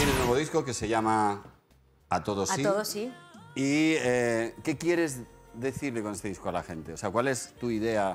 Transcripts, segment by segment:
Tienes un nuevo disco que se llama A Todos Sí. A Todos Sí. ¿Y qué quieres decirle con este disco a la gente? O sea, ¿cuál es tu idea?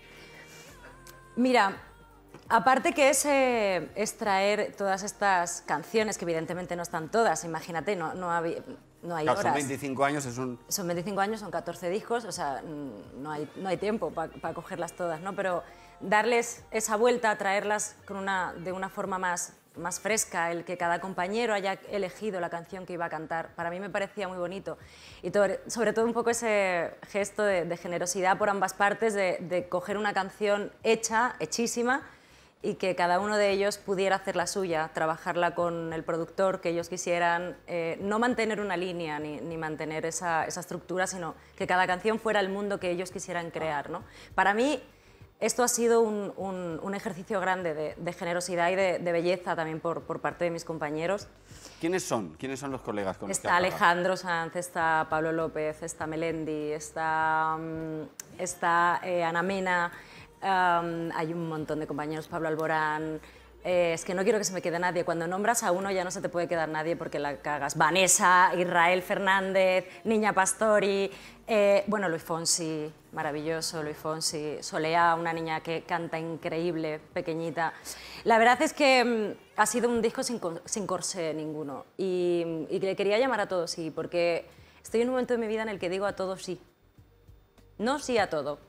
Mira, aparte que es traer todas estas canciones, que evidentemente no están todas, imagínate, no hay Claro, horas. son 25 años, es un... Son 25 años, son 14 discos, o sea, no hay tiempo para cogerlas todas, ¿no? Pero darles esa vuelta, traerlas de una forma más fresca, el que cada compañero haya elegido la canción que iba a cantar, para mí me parecía muy bonito. Y sobre todo un poco ese gesto de generosidad por ambas partes, de coger una canción hechísima, y que cada uno de ellos pudiera hacer la suya, trabajarla con el productor que ellos quisieran, no mantener una línea ni mantener esa estructura, sino que cada canción fuera el mundo que ellos quisieran crear, ¿no? Para mí esto ha sido un ejercicio grande de generosidad y de belleza también por parte de mis compañeros. ¿Quiénes son? ¿Quiénes son los colegas con los que Está has trabajado? Alejandro Sanz, está Pablo López, está Melendi, está Ana Mena. Hay un montón de compañeros, Pablo Alborán. Es que no quiero que se me quede nadie. Cuando nombras a uno ya no se te puede quedar nadie porque la cagas. Vanessa, Israel Fernández, Niña Pastori, bueno, Luis Fonsi, maravilloso Luis Fonsi, Solea, una niña que canta increíble, pequeñita. La verdad es que ha sido un disco sin corsé ninguno y le quería llamar a todos sí, porque estoy en un momento de mi vida en el que digo a todos sí. No sí a todo.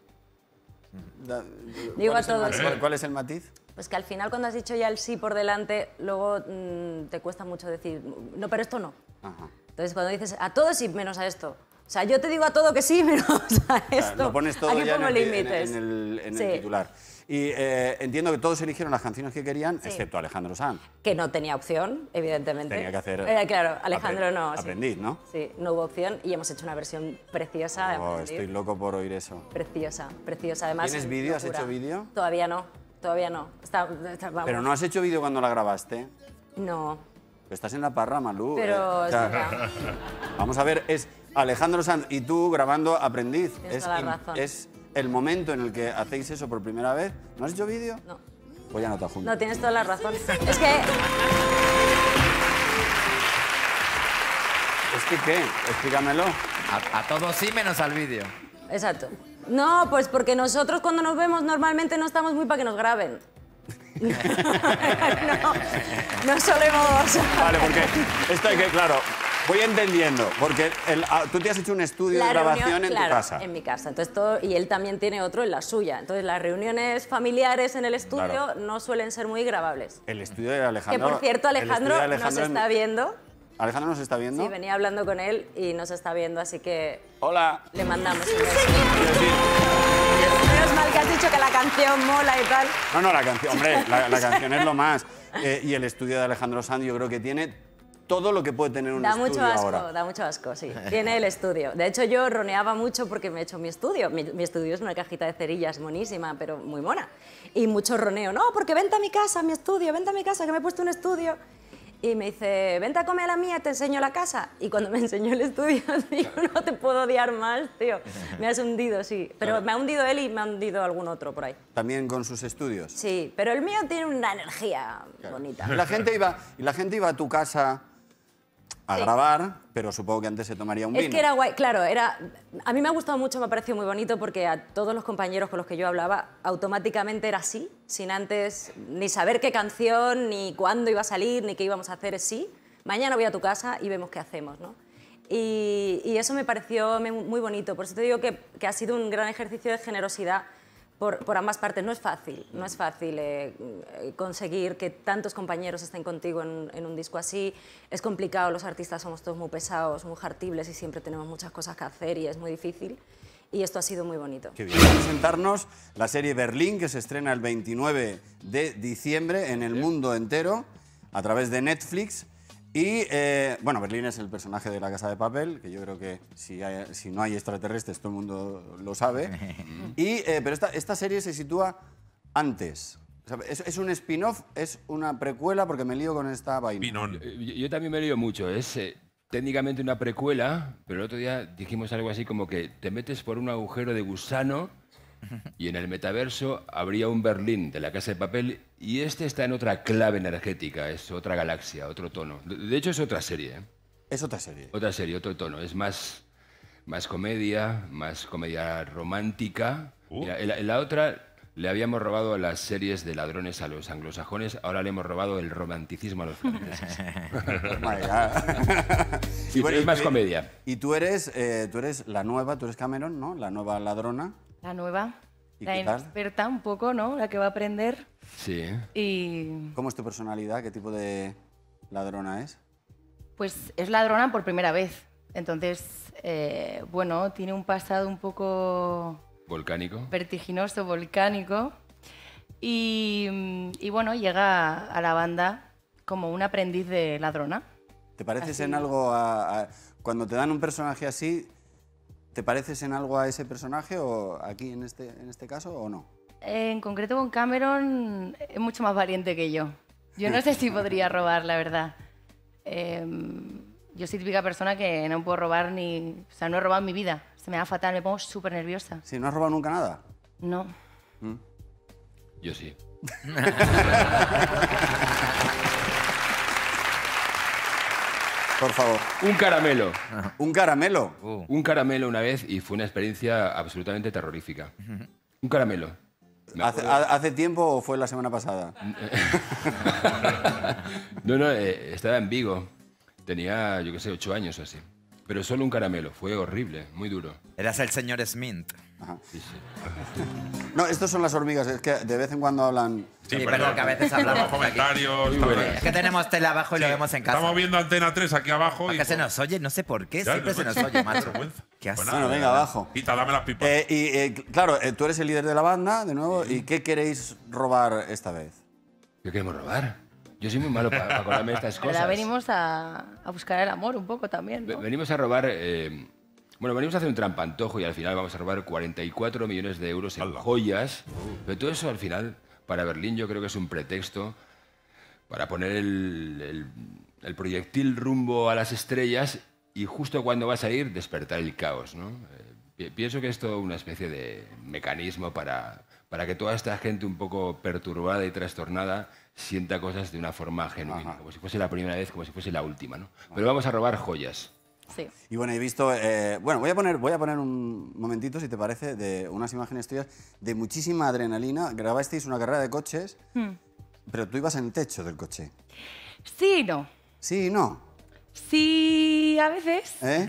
Digo a todos. ¿Cuál es el matiz? Pues que al final cuando has dicho ya el sí por delante, luego te cuesta mucho decir, no, pero esto no. Ajá. Entonces cuando dices a todo sí menos a esto. O sea, yo te digo a todo que sí menos a esto. Lo pones todo Aquí ya pongo límites. en el Sí. titular. Y entiendo que todos eligieron las canciones que querían, Sí. excepto Alejandro Sanz. Que no tenía opción, evidentemente. Tenía que hacer... claro, Alejandro no. Sí. Aprendiz, ¿no? Sí, no hubo opción y hemos hecho una versión preciosa de Oh, Aprendiz. estoy loco por oír eso. Preciosa, preciosa. Además, ¿Tienes vídeo? ¿Has locura. hecho vídeo? Todavía no, todavía no. Vamos. Pero no has hecho vídeo cuando la grabaste. No, Estás en la parra, Malú. pero... O sea, vamos a ver, es Alejandro Sanz y tú grabando Aprendiz. Tienes toda la razón. Es el momento en el que hacéis eso por primera vez. ¿No has hecho vídeo? No. Pues ya no te adjunto. No, tienes toda la razón. Es que... ¿Es que qué? Explícamelo. A todos sí, menos al vídeo. Exacto. No, pues porque nosotros cuando nos vemos normalmente no estamos muy para que nos graben. No solemos... Vale, porque esto hay que, claro, voy entendiendo, porque tú te has hecho un estudio de grabación en tu casa. En mi casa. Entonces, y él también tiene otro en la suya. Entonces, las reuniones familiares en el estudio Claro. no suelen ser muy grabables. El estudio de Alejandro... Que, por cierto, Alejandro nos está viendo. ¿Alejandro nos está viendo? Sí, venía hablando con él y nos está viendo, así que Hola. le mandamos un beso. Menos mal que has dicho que la canción mola y tal. No, la canción, hombre, la canción es lo más. Y el estudio de Alejandro Sanz yo creo que tiene todo lo que puede tener un Da estudio mucho asco, ahora. da mucho asco, sí. Tiene el estudio. De hecho, yo roneaba mucho porque me he hecho mi estudio. Mi estudio es una cajita de cerillas monísima, pero muy mona. Y mucho roneo. No, porque vente a mi casa, a mi estudio, vente a mi casa, que me he puesto un estudio. Y me dice, vente a comer a la mía, te enseño la casa. Y cuando me enseñó el estudio, digo, no te puedo odiar más, tío. Me has hundido, sí. Pero me ha hundido él y me ha hundido algún otro por ahí. También con sus estudios. Sí, pero el mío tiene una energía bonita. Y la gente iba a tu casa a Sí. grabar, pero supongo que antes se tomaría un vino. Es que era guay, claro, a mí me ha gustado mucho, me ha parecido muy bonito porque a todos los compañeros con los que yo hablaba automáticamente era así, sin antes ni saber qué canción, ni cuándo iba a salir, ni qué íbamos a hacer, es sí. Mañana voy a tu casa y vemos qué hacemos, ¿no? Y eso me pareció muy bonito, por eso te digo que ha sido un gran ejercicio de generosidad por ambas partes. No es fácil conseguir que tantos compañeros estén contigo en un disco así. Es complicado, los artistas somos todos muy pesados, muy hartibles y siempre tenemos muchas cosas que hacer y es muy difícil. Y esto ha sido muy bonito. Qué bien. Voy a presentarnos la serie Berlín, que se estrena el 29 de diciembre en el mundo entero, a través de Netflix. Y, bueno, Berlín es el personaje de La Casa de Papel, que yo creo que si no hay extraterrestres todo el mundo lo sabe. Pero esta serie se sitúa antes. O sea, ¿es un spin-off? ¿Es una precuela? Porque me lío con esta vaina. Yo también me lío mucho. Es técnicamente una precuela, pero el otro día dijimos algo así como que te metes por un agujero de gusano Y en el metaverso habría un Berlín de La Casa de Papel y este está en otra clave energética, es otra galaxia, otro tono. De hecho, es otra serie, ¿eh? Es otra serie. Otra serie, otro tono. Es más comedia romántica. Mira, en la otra le habíamos robado las series de ladrones a los anglosajones, ahora le hemos robado el romanticismo a los franceses. Oh my God. Sí, pero es más comedia. Y tú eres la nueva, tú eres Cameron, ¿no? La nueva ladrona. La nueva, ¿Y la qué tal? inexperta un poco, ¿no? La que va a aprender. Sí. Y ¿Cómo es tu personalidad? ¿Qué tipo de ladrona es? pues es ladrona por primera vez. Entonces, bueno, tiene un pasado un poco Volcánico. vertiginoso, volcánico. Y bueno, llega a la banda como un aprendiz de ladrona. ¿Te pareces Así. en algo cuando te dan un personaje así, ¿te pareces en algo a ese personaje o aquí en este caso o no? En concreto con Cameron es mucho más valiente que yo. Yo no sé si podría robar, la verdad. Yo soy típica persona que no puedo robar ni... O sea, no he robado en mi vida. Se me da fatal, me pongo súper nerviosa. Sí, ¿no has robado nunca nada? No. Yo sí. Por favor. Un caramelo. ¿Un caramelo? Un caramelo una vez y fue una experiencia absolutamente terrorífica. Un caramelo. Me acuerdo- ¿Hace tiempo o fue la semana pasada? No, estaba en Vigo. Tenía, yo qué sé, 8 años o así. Pero solo un caramelo. Fue horrible, muy duro. Eras el señor Smith. Sí, sí. No, estos son las hormigas, es que de vez en cuando hablan... Sí, perdón, que a veces hablamos Los comentarios. Es que tenemos tele abajo y lo vemos en casa. Estamos viendo Antena 3 aquí abajo. Porque se nos oye, no sé por qué, Ya, siempre no se sé. nos oye, macho. Vergüenza. Qué Pues asco. Bueno, venga, abajo. Quita, dame las pipas. Claro, tú eres el líder de la banda, de nuevo, ¿y qué queréis robar esta vez? ¿Qué queremos robar? Yo soy muy malo para acordarme de estas Pero cosas. venimos a buscar el amor un poco también, ¿no? Venimos a robar... bueno, venimos a hacer un trampantojo y al final vamos a robar 44 millones de euros en ¡Hala! joyas. Pero todo eso al final, para Berlín, yo creo que es un pretexto para poner el proyectil rumbo a las estrellas y justo cuando va a salir, despertar el caos, ¿no? Pienso que es todo una especie de mecanismo para que toda esta gente un poco perturbada y trastornada sienta cosas de una forma genuina, como si fuese la primera vez, como si fuese la última, ¿no? Pero vamos a robar joyas. Sí. Y bueno, he visto... bueno, voy a poner un momentito, si te parece, de unas imágenes tuyas de muchísima adrenalina. Grabasteis una carrera de coches, pero tú ibas en el techo del coche. Sí y no. Sí y no. Sí, a veces. ¿Eh?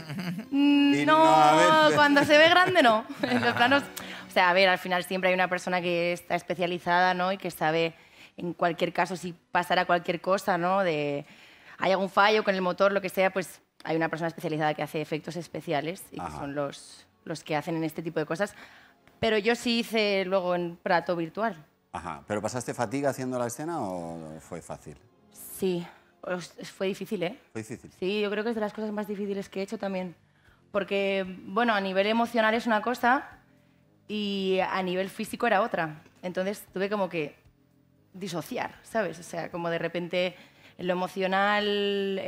Y No, a veces. cuando se ve grande no. En los planos, o sea, a ver, al final siempre hay una persona que está especializada, ¿no? Y que sabe, en cualquier caso, si pasara cualquier cosa, ¿no? Hay algún fallo con el motor, lo que sea, pues hay una persona especializada que hace efectos especiales y que Ajá. son los que hacen en este tipo de cosas. Pero yo sí hice luego en plato virtual. Ajá, ¿pero pasaste fatiga haciendo la escena o fue fácil? Sí, fue difícil, ¿eh? Fue difícil. Sí, yo creo que es de las cosas más difíciles que he hecho también. Porque, bueno, a nivel emocional es una cosa y a nivel físico era otra. Entonces tuve como que disociar, ¿sabes? O sea, como de repente en lo emocional,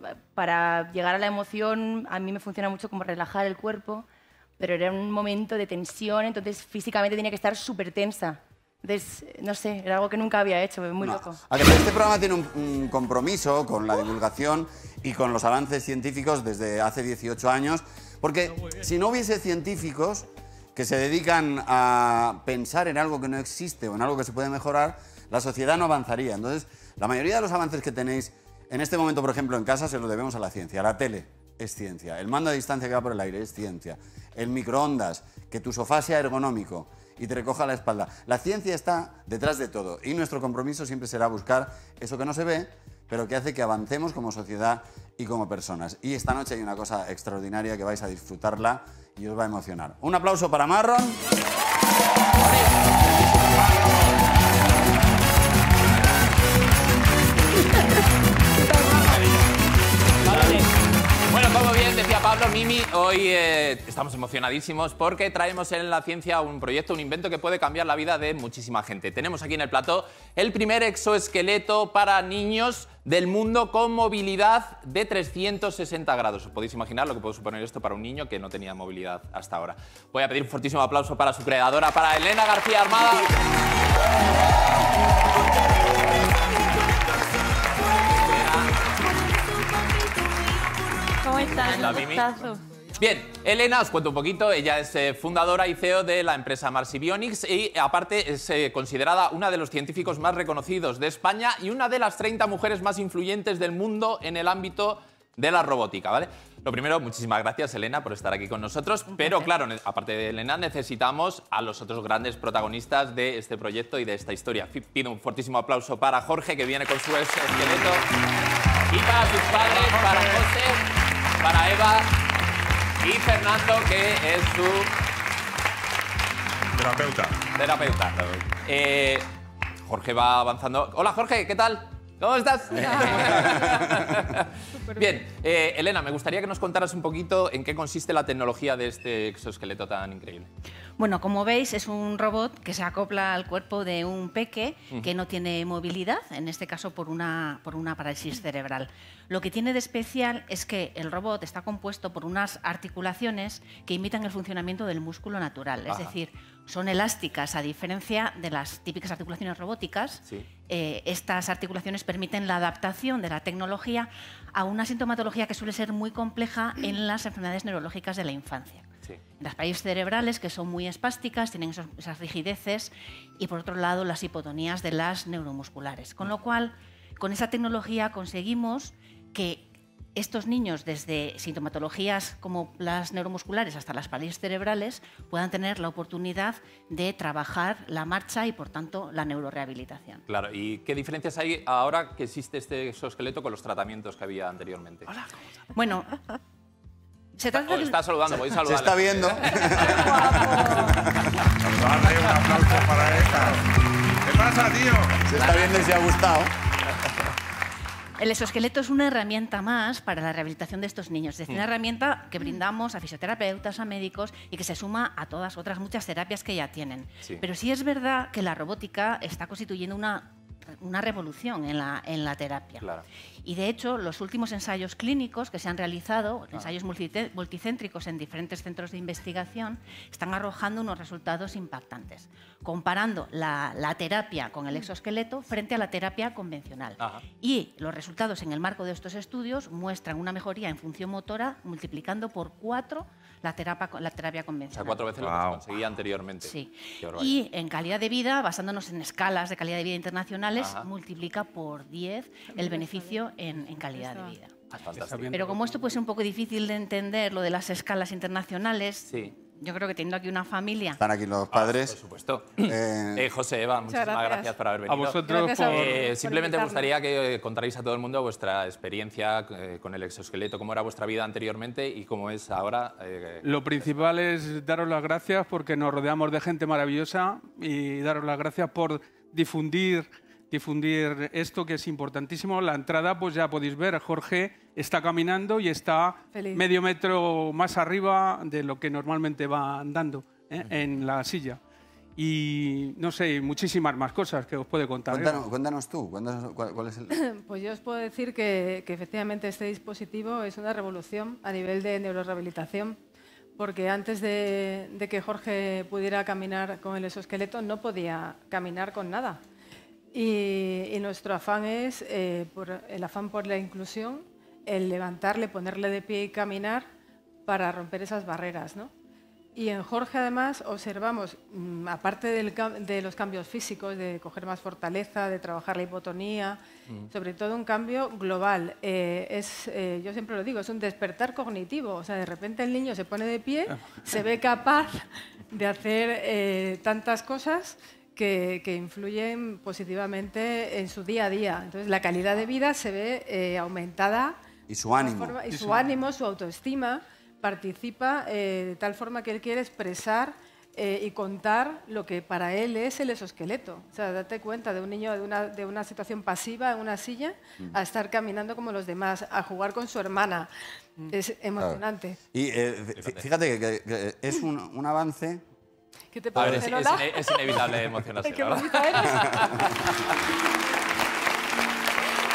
para llegar a la emoción, a mí me funciona mucho como relajar el cuerpo, pero era un momento de tensión, entonces físicamente tenía que estar súper tensa. Entonces, no sé, era algo que nunca había hecho, muy No. loco. Además, este programa tiene un compromiso con la divulgación y con los avances científicos desde hace 18 años, porque si no hubiese científicos que se dedican a pensar en algo que no existe o en algo que se puede mejorar, la sociedad no avanzaría. Entonces, la mayoría de los avances que tenéis en este momento, por ejemplo, en casa, se lo debemos a la ciencia. La tele es ciencia, el mando a distancia que va por el aire es ciencia, el microondas, que tu sofá sea ergonómico y te recoja la espalda. La ciencia está detrás de todo y nuestro compromiso siempre será buscar eso que no se ve, pero que hace que avancemos como sociedad y como personas. Y esta noche hay una cosa extraordinaria que vais a disfrutarla y os va a emocionar. Un aplauso para Marron. Bueno, como bien decía Pablo, Mimi, hoy estamos emocionadísimos porque traemos en la ciencia un proyecto, un invento que puede cambiar la vida de muchísima gente. Tenemos aquí en el plató el primer exoesqueleto para niños del mundo con movilidad de 360 grados. Os podéis imaginar lo que puede suponer esto para un niño que no tenía movilidad hasta ahora. Voy a pedir un fortísimo aplauso para su creadora, para Elena García Armada. ¿Cómo estás? La Mimi. Bien, Elena, os cuento un poquito. Ella es fundadora y CEO de la empresa Marsibionics y aparte es considerada una de los científicos más reconocidos de España y una de las 30 mujeres más influyentes del mundo en el ámbito de la robótica, ¿vale? Lo primero, muchísimas gracias, Elena, por estar aquí con nosotros. Pero claro, aparte de Elena, necesitamos a los otros grandes protagonistas de este proyecto y de esta historia. Pido un fortísimo aplauso para Jorge, que viene con su esqueleto, y para sus padres, para José, para Eva y Fernando, que es su terapeuta. Jorge va avanzando. Hola, Jorge, ¿qué tal? ¿Cómo estás? Bien, Elena, me gustaría que nos contaras un poquito en qué consiste la tecnología de este exoesqueleto tan increíble. Bueno, como veis, es un robot que se acopla al cuerpo de un peque que no tiene movilidad, en este caso por una parálisis cerebral. Lo que tiene de especial es que el robot está compuesto por unas articulaciones que imitan el funcionamiento del músculo natural, es decir, son elásticas a diferencia de las típicas articulaciones robóticas. Sí. Estas articulaciones permiten la adaptación de la tecnología a una sintomatología que suele ser muy compleja en las enfermedades neurológicas de la infancia. Sí. Las parálisis cerebrales, que son muy espásticas, tienen esas rigideces, y por otro lado las hipotonías de las neuromusculares. Con lo cual, con esa tecnología conseguimos que estos niños, desde sintomatologías como las neuromusculares hasta las parálisis cerebrales, puedan tener la oportunidad de trabajar la marcha y, por tanto, la neurorehabilitación. Claro, ¿y qué diferencias hay ahora que existe este exoesqueto con los tratamientos que había anteriormente? Hola, ¿cómo estás? Bueno, se trata de... Está saludando, podéis saludarle. Se está viendo. Dale un aplauso para esta. ¿Qué pasa, tío? Se está viendo y se ha gustado. El exoesqueleto es una herramienta más para la rehabilitación de estos niños. Es decir, una herramienta que brindamos a fisioterapeutas, a médicos y que se suma a todas otras muchas terapias que ya tienen. Sí. Pero sí es verdad que la robótica está constituyendo una revolución en la terapia. Claro. Y de hecho, los últimos ensayos clínicos que se han realizado, ensayos multicéntricos en diferentes centros de investigación, están arrojando unos resultados impactantes, comparando la terapia con el exoesqueleto frente a la terapia convencional. Ajá. Y los resultados en el marco de estos estudios muestran una mejoría en función motora multiplicando por 4 la terapia O convencional. sea, 4 veces lo que se conseguía anteriormente. Sí. Qué barbaridad. Y en calidad de vida, basándonos en escalas de calidad de vida internacionales, Ajá. multiplica por 10 el beneficio en calidad de vida. Fantástico. Pero como esto puede ser un poco difícil de entender, lo de las escalas internacionales, Sí. yo creo que teniendo aquí una familia... Están aquí los padres. Por supuesto. Eh, José, Eva, muchísimas gracias por haber venido. A vosotros Simplemente me gustaría que contarais a todo el mundo vuestra experiencia con el exoesqueleto, cómo era vuestra vida anteriormente y cómo es ahora. Lo principal es daros las gracias porque nos rodeamos de gente maravillosa y daros las gracias por difundir esto, que es importantísimo. La entrada, pues ya podéis ver, Jorge está caminando y está medio metro más arriba de lo que normalmente va andando en la silla. Y no sé, muchísimas más cosas que os puede contar. Cuéntanos tú, ¿cuál es el...? Pues yo os puedo decir que efectivamente este dispositivo es una revolución a nivel de neurorehabilitación, porque antes de que Jorge pudiera caminar con el exoesqueleto no podía caminar con nada. Y nuestro afán es el afán por la inclusión, el levantarle, ponerle de pie y caminar para romper esas barreras, ¿no? Y en Jorge, además, observamos, aparte de los cambios físicos, de coger más fortaleza, de trabajar la hipotonía, sobre todo un cambio global. Yo siempre lo digo, es un despertar cognitivo. O sea, de repente el niño se pone de pie, se ve capaz de hacer tantas cosas que influyen positivamente en su día a día. Entonces, la calidad de vida se ve aumentada. Y su ánimo. Y su ánimo, su autoestima, participa de tal forma que él quiere expresar y contar lo que para él es el exoesqueleto. O sea, date cuenta de un niño de una situación pasiva en una silla a estar caminando como los demás, a jugar con su hermana. Es emocionante. Y fíjate que es un avance... ¿Qué te parece, Lola? Es inevitable emocionarse, Qué ¿verdad? bonita eres. Qué bonita.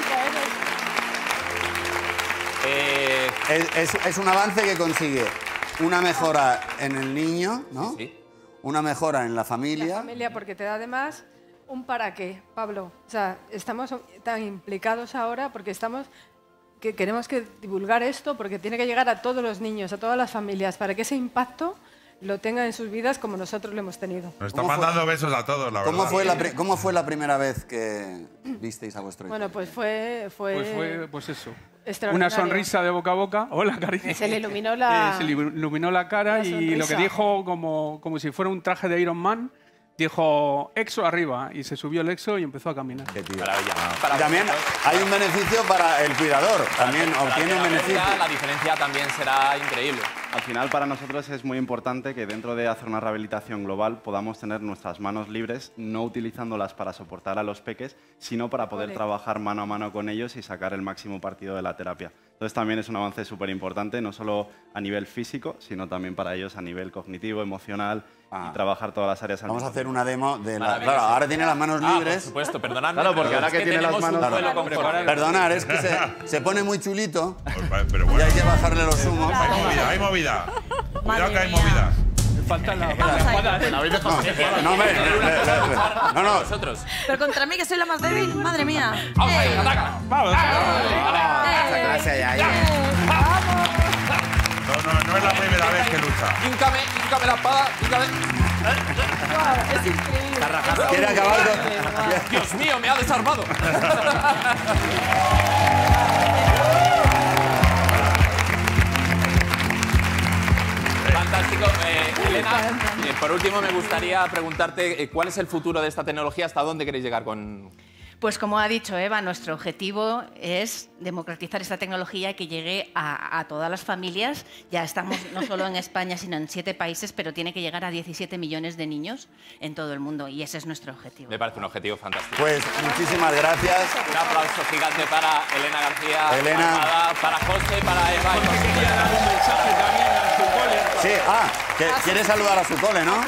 Es un avance que consigue una mejora en el niño, ¿no? Sí. Una mejora en la familia. La familia, porque te da además un para qué, Pablo. O sea, estamos tan implicados ahora porque queremos que divulgar esto porque tiene que llegar a todos los niños, a todas las familias, para que ese impacto lo tengan en sus vidas como nosotros lo hemos tenido. Nos están mandando besos a todos, la verdad. ¿Cómo fue la primera vez que visteis a vuestro hijo? Bueno, pues fue pues eso. extraordinario. Una sonrisa de boca a boca. Hola, cariño. Se le iluminó la... Se le iluminó la cara y lo que dijo, como si fuera un traje de Iron Man, dijo exo arriba y se subió el exo y empezó a caminar. Qué tío. Maravilla. Y también hay un beneficio para el cuidador. También obtiene un beneficio. La diferencia también será increíble. Al final, para nosotros es muy importante que dentro de hacer una rehabilitación global podamos tener nuestras manos libres, no utilizándolas para soportar a los peques, sino para poder trabajar mano a mano con ellos y sacar el máximo partido de la terapia. Entonces también es un avance súper importante, no solo a nivel físico, sino también para ellos a nivel cognitivo, emocional y trabajar todas las áreas. Vamos a hacer una demo de la... Claro, ahora tiene las manos libres. Por supuesto, perdonadme. Claro, porque ahora que tiene las manos... Perdonar, es que se pone muy chulito Pero bueno, y hay que bajarle los humos. hay movida. Cuidado que hay movida. Faltan las No, Nosotros. Pero contra mí, que soy la más débil, madre mía. Vamos ahí, ataca. Vamos. Esa clase ya, No es la primera vez que lucha. Híncame la espada, híncame. Es increíble. ¿Quiere acabar con...? Dios mío, me ha desarmado. Fantástico. Elena, por último me gustaría preguntarte cuál es el futuro de esta tecnología, hasta dónde queréis llegar con... Pues como ha dicho Eva, nuestro objetivo es democratizar esta tecnología y que llegue a todas las familias. Ya estamos no solo en España, sino en 7 países, pero tiene que llegar a 17 millones de niños en todo el mundo y ese es nuestro objetivo. Me parece un objetivo fantástico. Pues muchísimas gracias. Un aplauso gigante para Elena García, Elena. para José, para Eva. Sí, ¿quieres saludar a su cole, no?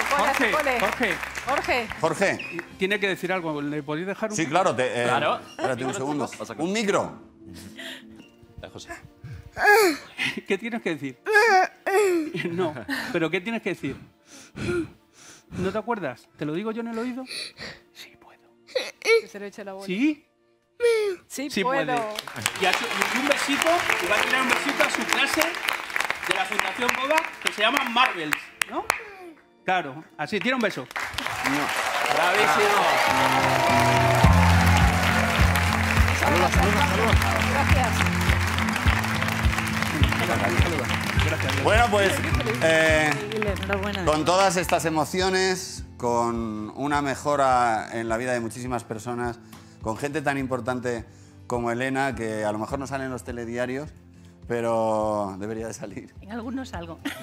Jorge. Tiene que decir algo. ¿Le podéis dejar un Sí, claro. Claro. Espérate un segundo. Un micro. José. ¿Qué tienes que decir? No, pero ¿qué tienes que decir? ¿No te acuerdas? ¿Te lo digo yo en el oído? Sí, puedo. Que se lo eche la bola. ¿Sí? Sí, puedo. puede. Y un besito, y va a tirar un besito a su clase de la Fundación Boda, que se llama Marvels, ¿no? Claro, así, tira un beso. Bravísimo. Saludos. Gracias. Bueno, pues con todas estas emociones, con una mejora en la vida de muchísimas personas, con gente tan importante como Elena, que a lo mejor no sale en los telediarios, pero debería de salir. En algunos salgo. Pues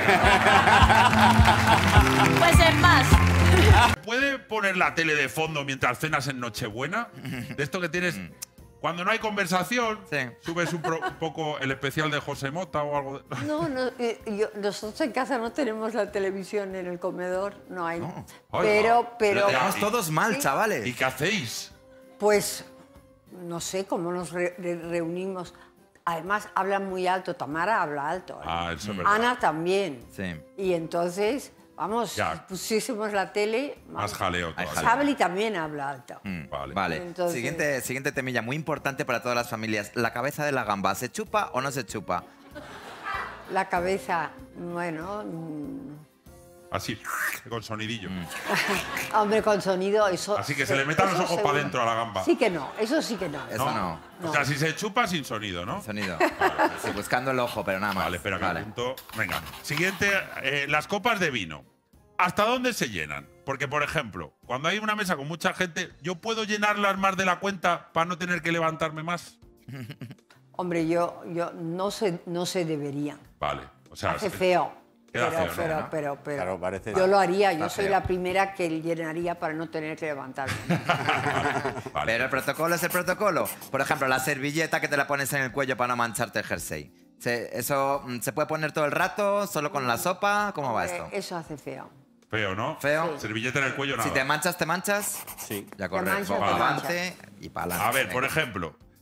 es más. ¿Puede poner la tele de fondo mientras cenas en Nochebuena? De esto que tienes... Cuando no hay conversación, subes un poco el especial de José Mota o algo de... No, nosotros en casa no tenemos la televisión en el comedor, no hay. No. Pero Estamos todos mal, chavales. ¿Y qué hacéis? Pues no sé cómo nos reunimos. Además, hablan muy alto. Tamara habla alto. Eso es verdad. Ana también. Sí. Y entonces, vamos, pusiésemos la tele... Más jaleo todavía. Xabli también habla alto. Vale. Entonces- Siguiente temilla, muy importante para todas las familias. ¿La cabeza de la gamba se chupa o no se chupa? La cabeza, bueno... Así, con sonidillo. Hombre, con sonido, eso... Así que se le metan los ojos seguro. para adentro a la gamba. Sí que no, eso sí que no. Eso no. O sea, si se chupa sin sonido, ¿no? Sonido. Sí, buscando el ojo, pero nada más. Vale, espera que apunto. Venga. Siguiente, las copas de vino. ¿Hasta dónde se llenan? Porque, por ejemplo, cuando hay una mesa con mucha gente, ¿yo puedo llenarlas más de la cuenta para no tener que levantarme más? Hombre, yo no se debería. Vale. O sea, Hace feo. Queda feo, ¿no? Pero Claro, parece- yo lo haría. Yo Está soy feo. la primera que llenaría para no tener que levantarme. Pero el protocolo es el protocolo. Por ejemplo, la servilleta que te la pones en el cuello para no mancharte el jersey. ¿Eso se puede poner todo el rato? ¿Solo con la sopa? ¿Cómo va esto? Eso hace feo. Feo, ¿no? Feo. Servilleta en el cuello, nada. Si te manchas, te manchas. Sí. Ya corre. manchas, te Para manchas. adelante y para adelante. A ver, por ejemplo,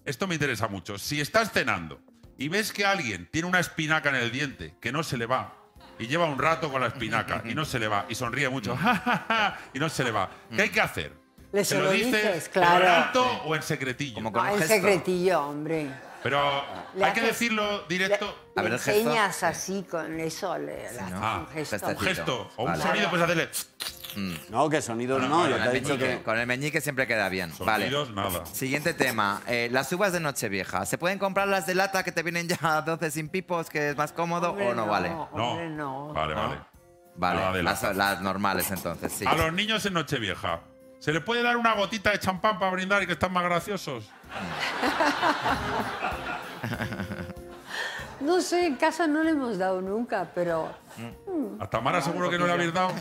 esto me interesa mucho. Si estás cenando y ves que alguien tiene una espinaca en el diente que no se le va, y lleva un rato con la espinaca y no se le va, y sonríe mucho, y no se le va, ¿qué hay que hacer? Se lo lo dices, dices, claro. ¿en alto o en secretillo? No, en secretillo, hombre. Pero Le hay que haces- decirlo directo. Le enseñas así con eso, le haces Ah, un gesto. un gesto o un Vale. sonido, puedes hacerle. No, que sonidos no, yo Con te he el dicho meñique, que... con el meñique siempre queda bien. Sonidos, Vale. nada. Siguiente tema. Las uvas de Nochevieja. ¿Se pueden comprar las de lata que te vienen ya a 12 sin pipos, que es más cómodo, Hombre, o no, vale? hombre, no. Vale, vale. Vale, Nada de las normales entonces, sí. A los niños en Nochevieja, ¿se les puede dar una gotita de champán para brindar y que están más graciosos? No sé, en casa no le hemos dado nunca, pero... A Tamara seguro que no le habéis dado.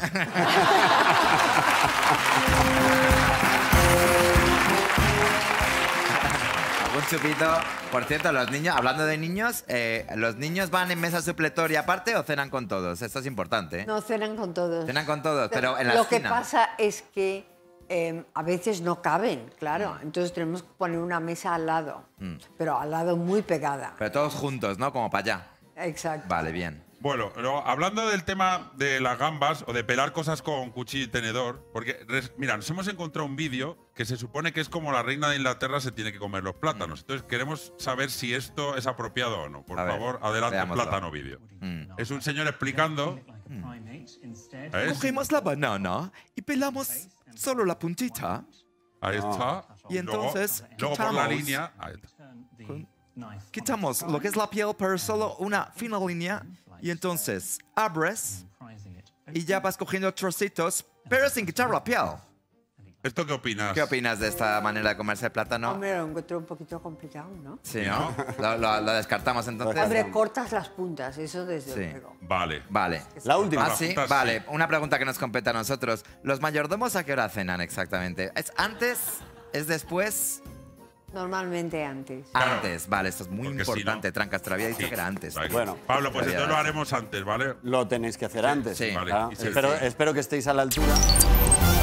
Algún chupito. Por cierto, los niños, hablando de niños, ¿los niños van en mesa supletoria aparte o cenan con todos? Esto es importante, ¿eh? No, cenan con todos. Cenan con todos, pero en la Lo que esquina. pasa es que a veces no caben, claro. Entonces tenemos que poner una mesa al lado, pero al lado muy pegada. Pero todos juntos, ¿no? Como para allá. Exacto. Vale, bien. Bueno, luego, hablando del tema de las gambas o de pelar cosas con cuchillo y tenedor, porque, mira, nos hemos encontrado un vídeo que se supone que es como la reina de Inglaterra se tiene que comer los plátanos. Entonces queremos saber si esto es apropiado o no. Por A ver, favor, adelante, veámoslo. plátano vídeo. Es un señor explicando. ¿Ves? Cogemos la banana y pelamos solo la puntita. Ahí está. Y entonces luego por la quitamos- línea. Ahí está. Quitamos lo que es la piel, pero solo una fina línea. Y entonces abres y ya vas cogiendo trocitos, pero sin quitar la piel. ¿Esto qué opinas? ¿Qué opinas de esta manera de comerse el plátano? Hombre, lo encuentro un poquito complicado, ¿no? Sí, ¿no? Lo descartamos entonces. Hombre, cortas las puntas, eso desde Sí. luego. Vale. Vale. La última. ¿Ah, sí? Vale, una pregunta que nos compete a nosotros. ¿Los mayordomos a qué hora cenan exactamente? ¿Es antes? ¿Es después? Normalmente antes. Antes, vale, esto es muy Porque si importante, no- Trancas, te lo había dicho que era antes. Bueno, Pablo, pues Te lo entonces lo había haremos antes, ¿vale? lo tenéis que hacer antes. Sí. Vale. Ah, Y se- espero que estéis a la altura.